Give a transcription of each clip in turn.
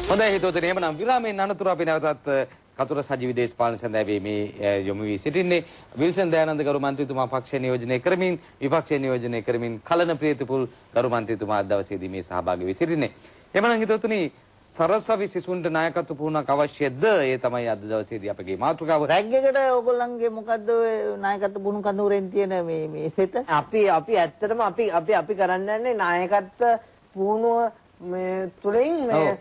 හොඳයි හිතවතුනි එhmenan විරාමයෙන් අනතුරු අපි නැවතත් කතුර සජීවී දේශපාලන සැඳෑවේ මේ යොමු වී සිටින්නේ විල්සන් දයානන්ද ගරු මන්ත්‍රීතුමා පක්ෂ නියෝජනය කරමින් විපක්ෂ නියෝජනය කරමින් කලන ප්‍රියතිපුල් ගරු මන්ත්‍රීතුමා අද දවසේදී මේ සහභාගී වී සිටින්නේ. එhmenan හිතවතුනි සරසවි සිසුන්ට නායකත්ව පුහුණුවක් අවශ්‍යද? ඒ තමයි අද දවසේදී අපගේ මාතෘකාව. රැග් එකට ඕගොල්ලන්ගේ මොකද්ද නායකත්ව පුහුණු කඳවුරෙන් තියෙන මේ සෙත? අපි ඇත්තටම අපි කරන්න යන්නේ නායකත්ව පුහුණුව මේ තුලින්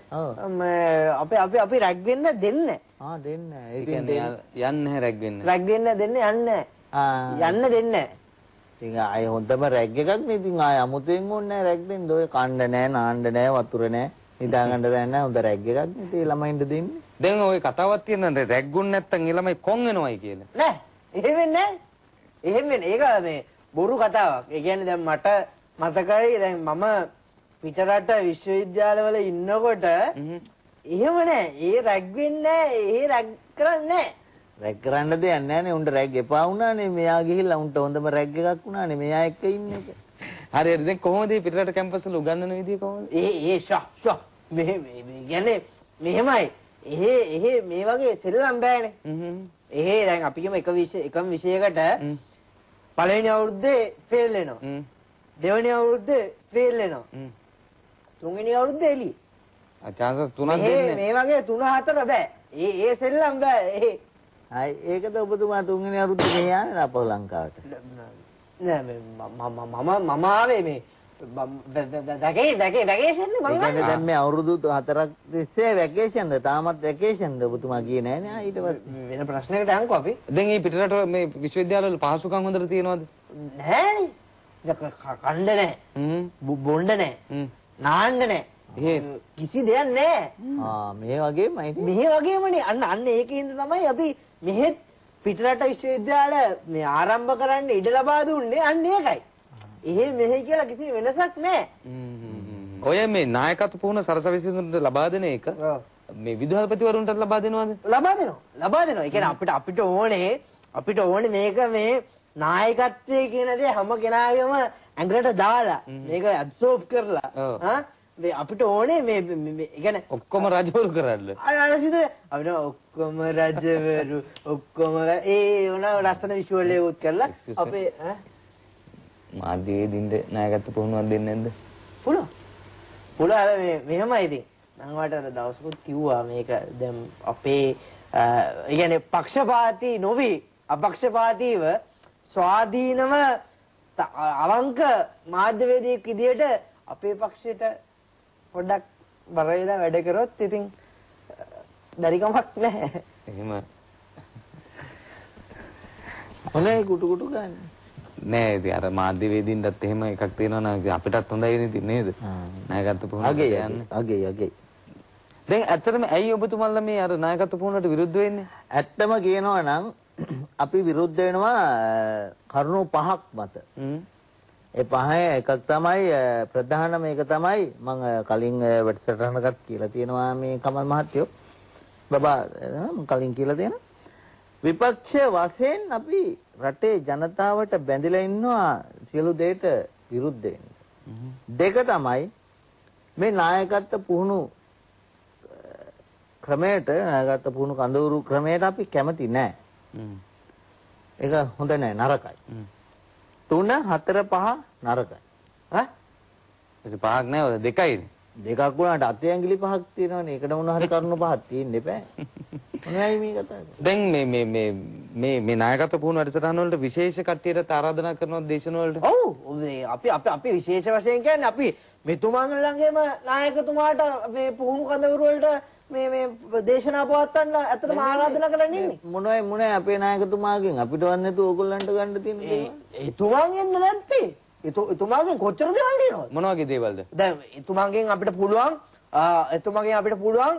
අපි රැග් වෙන්න දෙන්නේ. දෙන්නේ. ඒ කියන්නේ යන්නේ නැහැ රැග් වෙන්න. රැග් වෙන්න දෙන්නේ යන්නේ. යන්න දෙන්නේ. ඉතින් ආයේ හොඳම රැග් එකක් නේ. ඉතින් ආයේ අමුතුවෙන් ඕනේ නැහැ රැග් දෙන්න. ඔය කන්න නැහැ, නාන්න නැහැ, වතුර නැහැ. නිදා ගන්න දෙයක් නැහැ. හොඳ රැග් එකක් නේ. ඒ ළමයින්ට දෙන්නේ. දැන් ওই කතාවක් තියෙනවා රැග්ගුන් නැත්තම් ඒ ළමයි කොන් වෙනවයි කියලා. නෑ. එහෙම වෙන්නේ නැහැ. එහෙම වෙන්නේ. ඒක මේ බොරු කතාවක්. ඒ කියන්නේ දැන් මට මතකයි දැන් මම පිටරට විශ්වවිද්‍යාලවල ඉන්නකොට එහෙම නෑ. ඒ රැග් වෙන්නේ නෑ. ඒ රැග් කරන්නේ නෑ. රැග් කරන්න දෙයක් නෑනේ. උන්ට රැග් එපා වුණානේ. මෙයා ගිහිල්ලා උන්ට හොඳම රැග් එකක් වුණානේ. මෙයා එක්ක ඉන්න එක. හරි හරි. දැන් කොහොමද මේ පිටරට කැම්පස් වල උගන්වන විදිය කොහොමද? මේ කියන්නේ මෙහෙමයි. එහෙ මේ වගේ සෙල්ලම් බෑනේ. එහෙ දැන් අපි කියමු එකම විෂයකට පළවෙනි අවුරුද්දේ ෆේල් වෙනවා. දෙවෙනි අවුරුද්දේ ෆේල් වෙනවා. තුන්වෙනි අවුරුද්දේ එළිය. chances තුනක් දෙන්නේ. මේ වගේ 3-4 බෑ. ඒ සෙල්ලම් බෑ. ඒකද ඔබතුමා තුන්වෙනි අවුරුද්දේ මේ ආනේ අපව ලංකාවට. නෑ මම ආවේ මේ වැකේෂන් නේ මම. ඒ දැන් මේ අවුරුදු 4ක් තිස්සේ වැකේෂන්ද? තාමත් වැකේෂන්ද ඔබතුමා ගියේ නෑනේ. ඊට පස්සේ වෙන ප්‍රශ්නයකට යන්කෝ අපි. දැන් මේ පිටරට මේ විශ්වවිද්‍යාලවල පහසුකම් හොඳට තියෙනවද? නෑනේ. කණ්ඩ නෑ. බොණ්ඩ නෑ. නාන්න නෑ. කිසි දෙයක් නෑ. මේ වගේමයි. මේ වගේමනේ. අන්න ඒකෙන්ද තමයි අපි මෙහෙත් පිටරට විශ්වවිද්‍යාල මේ ආරම්භ කරන්න ඉඩ ලබා දුන්නේ. අන්න ඒකයි. එහෙ මෙහෙ කියලා කිසි වෙනසක් නෑ. ඔය මේ නායකත්ව පුහුණුව සරසවිසිඳුන්ට ලබා දෙන එක මේ විදුහල්පතිවරුන්ටත් ලබා දෙනවද? ලබා දෙනවා. ඒ කියන්නේ අපිට ඕනේ මේක මේ නායකත්වයේ කියන දේ හැම කෙනාගේම ඇඟට දාලා මේක ඇබ්සෝබ් කරලා අපිට ඕනේ මේ කියන්නේ ඔක්කොම රජවරු කරන්න. අනසිත අපිට ඔක්කොම රජවරු ඔක්කොම ඒ උන ලස්සන විෂුවල් එක උත් කරලා අපේ මාධ්‍යවේදීන්ට නායකත්ව පුහුණුවක් දෙන්නේ නැද්ද? පුළුවන් මෙහෙමයි ඉතින් මම වට දවසකුත් කිව්වා මේක දැන් අපේ ඒ කියන්නේ පක්ෂපාතී නොවි අපක්ෂපාතීව ස්වාධීනව අවංක මාධ්‍යවේදියෙක් විදියට අපේ පක්ෂයට පොඩ්ඩක් බර වෙලා වැඩ කරොත් ඉතින් බැරිකමක් නැහැ. එහෙම ඔනේ කුටු ගන්න. නෑ ඉතින් අර මාධ්‍යවේදීන්ටත් එහෙම එකක් තියෙනවා නම් අපිටත් හොඳයි නේද? නායකත්ව පුහුණුව කියන්නේ. අගේ. දැන් ඇත්තටම ඇයි ඔබතුමාලා මේ අර නායකත්ව පුහුණුවට විරුද්ධ වෙන්නේ? ඇත්තම කියනවා නම් අපි විරුද්ධ වෙනවා කරුණු 5ක් මත. ඒ පහේ එකක් තමයි ප්‍රධානම එක තමයි මම කලින් වැඩසටහනකට කියලා තියෙනවා මේ කමල් මහත්තයෝ බබා කලින් කියලා තියෙනවා විපක්ෂ වශයෙන් අපි රටේ ජනතාවට බැඳිලා ඉන්නවා සියලු දේට විරුද්ධ වෙන්න. දෙක තමයි මේ නායකත්ව පුහුණු ක්‍රමයට නායකත්ව පුහුණු කඳවුරු ක්‍රමයට අපි කැමති නෑ. ඒක හොඳ නෑ නරකයි. 3 4 5 නරකයි. ඒක පහක් නෑ ඔය දෙකයිනේ. දෙකක් වුණාට අතේ ඇඟිලි 5ක් තියෙනවනේ. ඒකට මොන හරි කරුණු 5ක් තියෙන්න එපා. මොනවයි මේ කතාව? දැන් මේ නායකත්ව පුහුණු වැඩසටහන වලට විශේෂ කට්ටියට ආරාධනා කරනවා දේශන වලට. ඔව් අපි විශේෂ වශයෙන් කියන්නේ අපි මෙතුමාලංගේම නායකතුමාට මේ පුහුණු කඳවුරු වලට මේ දේශනා පවත්වන්න ඇත්තටම ආරාධනා කරන්න ඉන්නේ. මොනවයි අපේ නායකතුමාගෙන් අපිට වන්නේ නැතුව ඕගොල්ලන්ට ගන්න තියෙන්නේ. එතුමාගෙන් නැත්තේ. එතුමාගෙන් කොච්චර දේවල් තියෙනවද? මොන වගේ දේවල්ද? දැන් එතුමාගෙන් අපිට පුළුවන්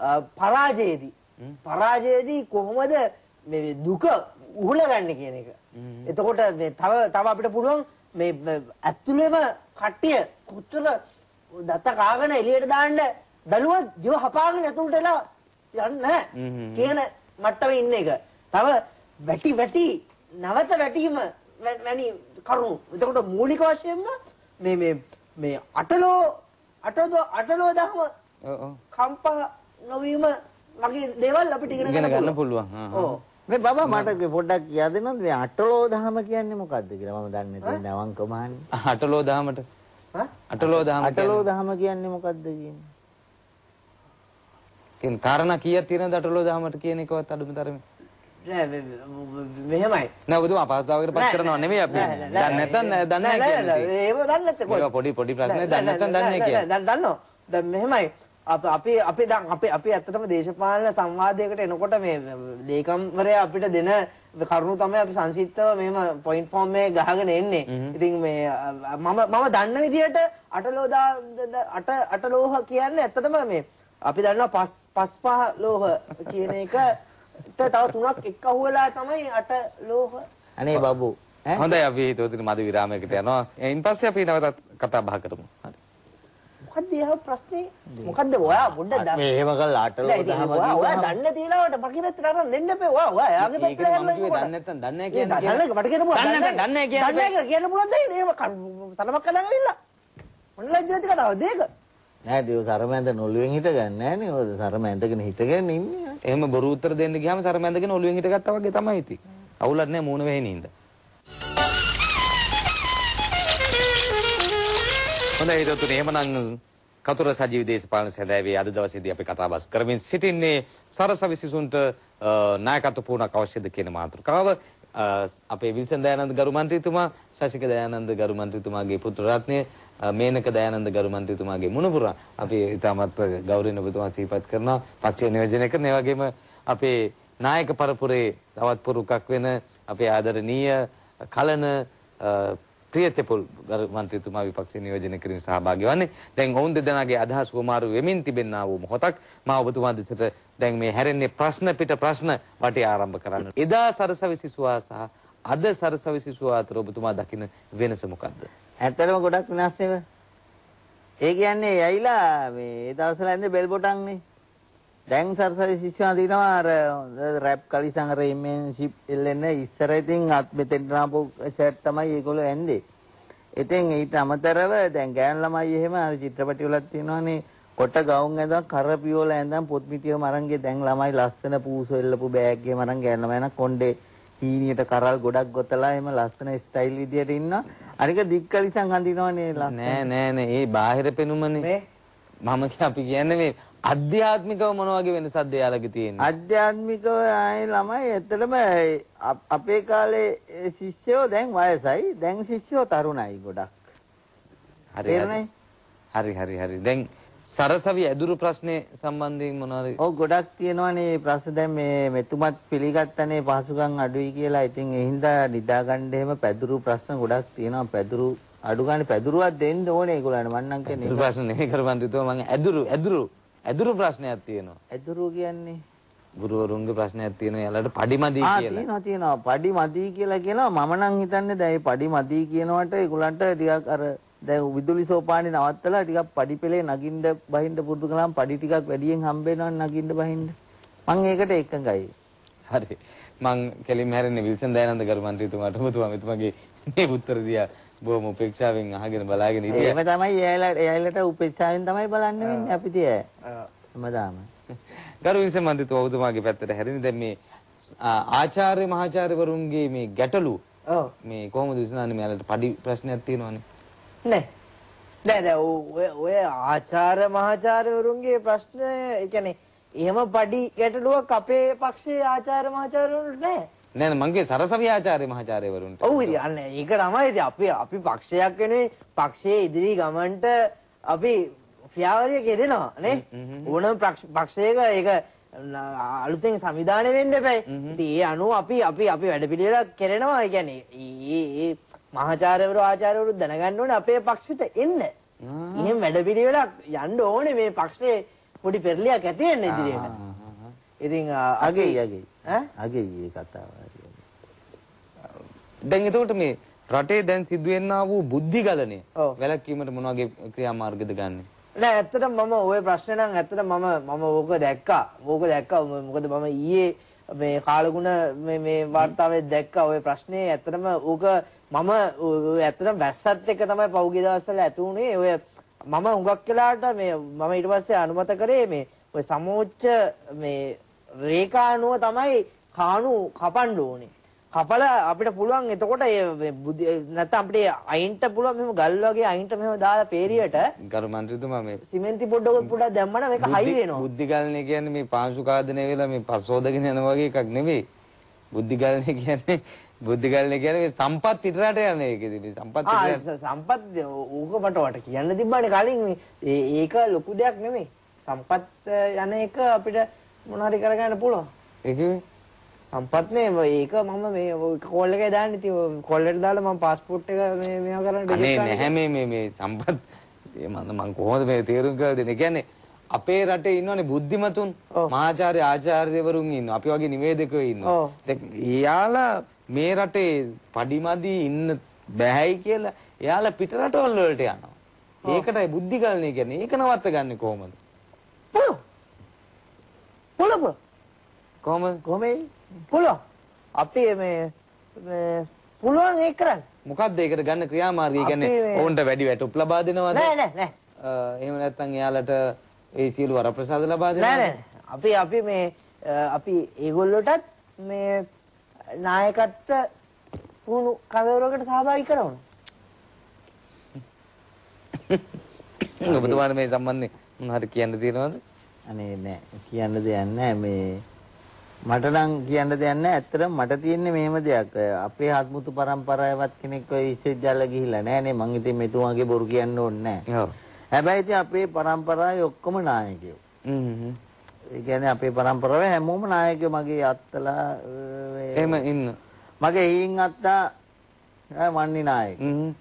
පරාජයේදී කොහොමද මේ දුක උහුලගන්නේ කියන එක. එතකොට මේ තව අපිට පුළුවන් මේ ඇතුළේම කට්ටිය කොච්චර දත කාගෙන එළියට දාන්න බැලුවත් ජීව හපාගෙන ඇතුළට එලා යන්නේ කියන මට්ටමේ ඉන්න එක. තව වැටි නැවත වැටීම වැනි කරුණු. එතකොට මූලික වශයෙන්ම මේ අටලෝ දහම කම්පා නොවීම වගේ දේවල් අපිට ඉගෙන ගන්න පුළුවන්. ඔව්. මේ බබා මට පොඩ්ඩක් කියා දෙන්නද මේ අටලෝ දහම කියන්නේ මොකද්ද කියලා? මම දන්නේ නැහැ අවංකව අහන්නේ. අටලෝ දහමට. අටලෝ දහම කියන්නේ මොකද්ද කියන්නේ? කියන කාරණා කීයක් තියෙනවද අටලෝ දහමට කියන එකවත් අඩුම තරමේ? මෙහෙමයි. නෑ ඔබතුමා අපහසුතාවයකට පත් කරනව නෙමෙයි අපි. දැන් නැත්තම් දන්නේ නැහැ කියන්නේ. ඒව දන්නේ නැත්තේ කොහොමද? පොඩි ප්‍රශ්නේ දැන් නැත්තම් දන්නේ කියන්නේ. දැන් දන්නෝ. දැන් මෙහෙමයි. අපි දැන් අපි ඇත්තටම දේශපාලන සංවාදයකට එනකොට මේ ලේකම්වරයා අපිට දෙන කරුණු තමයි අපි සංක්ෂිප්තව මෙහෙම පොයින්ට් ෆෝම් එකේ ගහගෙන එන්නේ. ඉතින් මේ මම දන්න විදිහට අටලෝහ කියන්නේ ඇත්තටම මේ අපි දන්නවා පස් පහ ලෝහ කියන එක තව තුනක් එක්ක අහුවෙලා තමයි අටලෝහ. අනේ බබු. හොඳයි අපි හිතුවොත් මද විරාමයකට යනවා. ඊයින් පස්සේ අපි නැවතත් කතා බහ කරමු. හරි. මොකද්ද ඒ ප්‍රශ්නේ? මොකද්ද ඔයා පොඩ්ඩක් මේ එහෙම කළා අටලෝ දහම කිව්වා. ඔයා දන්නේ තියලාවට මගේ පැත්තට අරන් දෙන්න එපා. ඔයා එයාගේ පැත්තට ගන්න. මම කිව්වේ දන්නේ නැත්තම් දන්නේ නැහැ කියන්නේ. මට කියන්න පුළුවන්. දන්නේ නැහැ කියන්නේ. කියන්න පුළුවන් දෙයි. එහෙම සලමක් කළා ගිහිල්ලා. මොන ලැජ්ජාති කතාවද ඒක? නෑ දිව සරමැඳ නොළුවෙන් හිටගන්නේ නෑනේ. ඔය සරමැඳගෙන හිටගෙන ඉන්නේ. එහෙම බොරු උත්තර දෙන්න ගියාම සරමැඳගෙන ඔළුවෙන් හිටගත්තා වගේ තමයි ඉතින්. අවුලක් නෑ මූණ වෙහෙනින්ද. හොඳයි හිතතුනේ එහෙමනම් කතුර සජීවී දේශපාලන සැදැවේ අද දවසේදී අපි කතා බස් කරමින් සිටින්නේ සරසවි සිසුන්ට නායකත්ව පුහුණුවක් අවශ්‍යද කියන මාතෘකාව. අපේ විල්සන් දයානන්ද ගරු මන්ත්‍රීතුමා, ශශික දයානන්ද ගරු මන්ත්‍රීතුමාගේ පුත්‍ර රත්නය, මේනක දයානන්ද ගරු මන්ත්‍රීතුමාගේ මුණුපුරා අපි ඉතාමත් ගෞරවයෙන් ඔබතුමා සිහිපත් කරනවා. පක්ෂය නියෝජනය කරන ඒ වගේම අපේ නායක පරපුරේ තවත් පුරුකක් වෙන අපේ ආදරණීය කලන ප්‍රියතෙපොල් ගරු මන්ත්‍රීතුමා විපක්ෂ නියෝජනය කිරීම සහභාගී වන්නේ. දැන් ඔවුන් දෙදෙනාගේ අදහස් වමාරු වෙමින් තිබෙනා වූ මොහොතක් මා ඔබතුමා දෙසට දැන් මේ හැරෙන්නේ ප්‍රශ්න පිට ප්‍රශ්න වටේ ආරම්භ කරන්න. එදා සරසවි සිසුවා සහ අද සරසවි සිසුවා අතර ඔබතුමා දකින වෙනස මොකද්ද? ඇත්තටම ගොඩක් වෙනස් නේ. ඒ කියන්නේ ඇයිලා මේ ඒ දවස්වල ඇඳේ බෙල් බොටන්නේ. දැන් සරසවි සිසුවා දිනවා අර රැප් කලිසම් අර ඉමෙන්ෂිප් එල්ලෙන්න ඉස්සර ඉතින් මෙතෙන් නාපු ෂර්ට් තමයි ඒගොල්ලෝ ඇඳේ. ඉතින් ඊට අමතරව දැන් ගෑනු ළමයි එහෙම අර චිත්‍රපටි වලත් තියෙනවානේ කොට ගවුම් ඇඳන් කරපියෝල ඇඳන් පොත් මිටියම අරන් ගිය දැන් ළමයි ලස්සන පූසෝ එල්ලපු බෑග් එකම අරන් ගෑනු ළමයි නම් කොණ්ඩේ හීනියට කරල් ගොඩක් ගොතලා එහෙම ලස්සන ස්ටයිල් විදියට ඉන්නවා. අනික දික්කලිසම් හඳිනවනේ ලස්සන. නෑ ඒ බාහිර පෙනුමනේ. මම අපි කියන්නේ මේ අධ්‍යාත්මිකව මොන වගේ වෙනසක්ද යාළගේ තියෙන්නේ? අධ්‍යාත්මිකව ආයේ ළමයි ඇත්තටම අපේ කාලේ ශිෂ්‍යයෝ දැන් වයසයි. දැන් ශිෂ්‍යයෝ තරුණයි ගොඩක්. හරි. දැන් සරසවි ඇදුරු ප්‍රශ්නේ සම්බන්ධයෙන් මොනවද? ඔව් ගොඩක් තියෙනවානේ ප්‍රශ්න. දැන් මේ මෙතුමත් පිළිගත්තනේ පහසුකම් අඩුයි කියලා. ඉතින් ඒ හින්දා නිදා ගන්න එහෙම පැදුරු ප්‍රශ්න ගොඩක් තියෙනවා. පැදුරු අඩු ගන්න පැදුරුවක් දෙන්න ඕනේ ඒගොල්ලන්ට. මම නම් කියන්නේ ඒක ප්‍රශ්න නෙමෙයි කරවන්දිතෝ මම ඇදුරු ප්‍රශ්නයක් තියෙනවා. ඇදුරු කියන්නේ ගුරුවරුන්ගේ ප්‍රශ්නයක් තියෙනවා. යාළට පඩිමදි කියලා. තියෙනවා. පඩිමදි කියලා කියනවා. මම නම් හිතන්නේ දැන් මේ පඩිමදි කියනවට ඒගොල්ලන්ට ටිකක් අර දැන් විදුලි සෝපානේ නවත්තලා ටිකක් පඩි පෙලේ නගින්න බහින්න පුරුදු කළාම පඩි ටිකක් වැඩියෙන් හම්බ වෙනවා නගින්න බහින්න. මම ඒකට එකඟයි. හරි. මං කෙලින්ම හැරෙන්නේ විල්සන් දයානන්ද ගරු මන්ත්‍රීතුමාට. ඔබතුමාගේ මේ උත්තර දිහා බොහොම උපේක්ෂාවෙන් අහගෙන බලාගෙන ඉතියා. එහෙම තමයි එයාලට උපේක්ෂාවෙන් තමයි බලන්න වෙන්නේ අපි තිය. හැමදාම. ගරු විල්සන් මන්ත්‍රීතුමා ඔබතුමාගේ පැත්තට හැරෙන්නේ දැන් මේ ආචාර්ය මහාචාර්යවරුන්ගේ මේ ගැටලු මේ කොහොමද විසඳන්නේ? මෙයාලට පඩි ප්‍රශ්නයක් තියෙනවනේ. නෑ ඔය ආචාර්ය මහාචාර්යවරුන්ගේ ප්‍රශ්න ඒ කියන්නේ එහෙම පඩි ගැටලුවක් අපේ පක්ෂයේ ආචාර්ය මහාචාර්යවරුන්ට නෑ. මංගේ සරසවි ආචාර්ය මහාචාර්යවරුන්ට. ඔව් ඉතින් අන්න ඒක තමයි ඉතින් අපි පක්ෂයක් වෙනුවෙන් පක්ෂයේ ඉදිරි ගමනට අපි ක්‍රියාවලිය කෙරෙනවා නේ. ඕනම පක්ෂයක ඒක අලුතෙන් සංවිධානය වෙන්න එපා. ඉතින් ඒ අනුව අපි වැඩපිළිවෙල කෙරෙනවා. ඒ කියන්නේ ඒ මහාචාර්යවරු ආචාර්යවරු දැනගන්න ඕනේ අපේ පක්ෂෙට එන්න. එහෙම වැඩපිළිවෙලක් යන්න ඕනේ මේ පක්ෂේ පොඩි පෙරලියක් ඇති වෙන්න ඉදිරියට. ඉතින් අගේ ඒ කතාව. දැන් එතකොට මේ රටේ දැන් සිදුවෙනා වූ බුද්ධි ගලණය වැළැක්වීමට මොන වගේ ක්‍රියාමාර්ගද ගන්නෙ? නෑ ඇත්තටම මම ওই ප්‍රශ්නේ නම් ඇත්තටම මම ඕක දැක්කා. මොකද මම ඊයේ මේ කාලගුණ මේ වார்த்தාවේ දැක්කා ওই ප්‍රශ්නේ. ඇත්තටම ඕක මම ඇත්තටම වැස්සත් එක්ක තමයි පහුගිය දවස්වල ඇති වුණේ. ඔය මම හුඟක් වෙලාවට මේ මම ඊට පස්සේ අනුමත කරේ මේ ඔය සමෝච්ච මේ රේඛානුව තමයි කාණු කපන්න ඕනේ. කපලා අපිට පුළුවන් එතකොට නැත්නම් අපිට අයින්ට පුළුවන් මෙහෙම ගල් වගේ අයින්ට මෙහෙම දාලා පේරියට ගරු මන්ත්‍රීතුමා මේ සිමෙන්ති පොඩ්ඩක් දැම්මම මේක හයි වෙනවා. බුද්ධිගලණය කියන්නේ මේ පාංශු කාදනය වෙලා මේ පස්සෝදගෙන යන වගේ එකක් නෙවෙයි. බුද්ධිගලණය කියන්නේ මේ සම්පත් පිටරට යන එකේදී සම්පත් ඕක මට කියන්න තිබ්බානේ කලින් ඒක ලොකු දෙයක් නෙමෙයි. සම්පත් යන එක අපිට මොන හරි කරගන්න පුළුවන්. ඒකේ සම්පත් නේ ඒක මම මේ කෝල් එකේ දාන්න ඉතින් කෝල් එකට දාලා මම පාස්පෝර්ට් එක මේවා කරන්න ඩිජිට් කරන්න. නැහැ මේ සම්පත් මම කොහොමද මේ තේරුම් කරලා දෙන්නේ? කියන්නේ අපේ රටේ ඉන්නවනේ බුද්ධිමතුන් මහාචාර්ය ආචාර්යවරුන් ඉන්නවා. අපි වගේ නිවේදකයෝ ඉන්නවා. එයාලා මේ රටේ පඩිමදි ඉන්න බෑයි කියලා එයාලා පිට රටවල් වලට යනවා. ඒකටයි බුද්ධිගලණය කියන්නේ. ඒක නවත්ත ගන්න කොහොමද? පොළොව කොහොමද? පුළුවන්. අපි මේ පුළුවන් ඒක කරන්න. මොකක්ද ඒකට ගන්න ක්‍රියාමාර්ගය? කියන්නේ ඕන්ට වැඩි වැටුප් ලබා දෙනවද? නෑ. එහෙම නැත්නම් එයාලට ඒ සියලු වරප්‍රසාද ලබා දෙනවද? නෑ. අපි ඒගොල්ලොටත් මේ නායකත්ව පුහුණු කඳවුරකට සහභාගී කරනවා. ඔබතුමාට මේ සම්බන්ධයෙන් මොන හරි කියන්න තියෙනවද? අනේ නෑ කියන්න දෙයක් නෑ මේ මට නම් කියන්න දෙයක් නෑ. ඇත්තටම මට තියෙන්නේ මෙහෙම දෙයක්. අපේ හත්මුතු පරම්පරාවවත් කෙනෙක් ඔය විශ්වවිද්‍යාල ගිහිල්ලා නෑනේ. මං ඉතින් මෙතුමාගේ බොරු කියන්න ඕනේ නෑ. හැබැයි ඉතින් අපේ පරම්පරාවේ ඔක්කොම නායකයෝ. ඒ කියන්නේ අපේ පරම්පරාවේ හැමෝම නායකයෝ. මගේ අත්තලා එහෙම ඉන්න. මගේ හීන් අත්තා වන්නි නායක.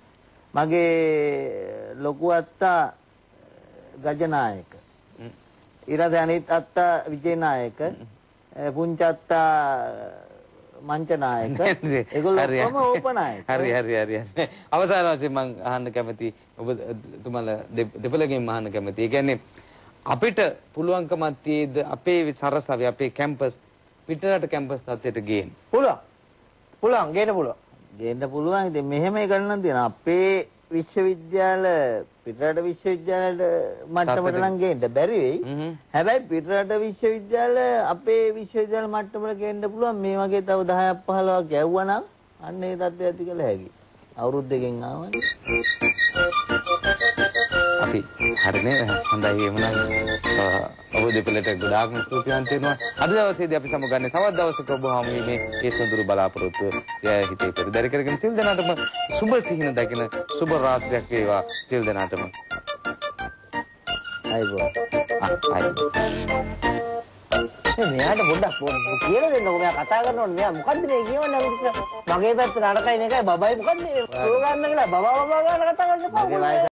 මගේ ලොකු අත්තා ගජ නායක. ඊට අනිත් අත්තා විජේ නායක. පුංචි අත්තා මංච නායක. ඒගොල්ලෝ ඔක්කොම ඕපනායක. හරි. අවසාන වශයෙන් මම අහන්න කැමති ඔබතුමාලා දෙපළගෙන් අහන්න කැමති. ඒ කියන්නේ අපිට පුළුවන්කමක් තියෙද අපේ සරසවි අපේ කැම්පස් පිටරට කැම්පස් තත්ත්වයට ගේන්න? පුළුවන් ගේන්න පුළුවන්. ගේන්න පුළුවන්. ඉතින් මෙහෙම එකක් තියෙනවා. අපේ විශ්වවිද්‍යාල පිටරට විශ්වවිද්‍යාලයට මට්ටමට නම් ගේන්න බැරි වෙයි. හැබැයි පිටරට විශ්වවිද්‍යාල අපේ විශ්වවිද්‍යාල මට්ටමට ගේන්න පුළුවන්. මේ වගේ තව 10ක් 15ක් යවුවනම් අන්න ඒ තත්ත්වය ඇති කළ හැකියි. අවුරුදු දෙකකින් ආවනේ. අපි හරිනේ හොඳයි එමුනම් ඔබ දෙපළට ගොඩාක්ම ස්තුතිවන්ත වෙනවා. අද දවසේදී අපි සමුගන්නේ තවත් දවසක ඔබ හමුවීමේ ඒ සොඳුරු බලාපොරොත්තුව හිතේ පෙරදරි කරගෙන සිල් දනාටම සුබ සිහින දකින සුබ රාත්‍රියක් වේවා සිල් දනාටම. අයිබෝ. මෙයාට පොඩ්ඩක් කියලා දෙන්නකො. මෙයා කතා කරනකොට මෙයා මොකද්ද මේ කියවන්නේ? මගේ පැත්ත නරකයි මේකයි බබයි මොකද්ද මේ ප්‍රෝග්‍රෑම් එක කියලා බබා ගන්න කතා කරන්න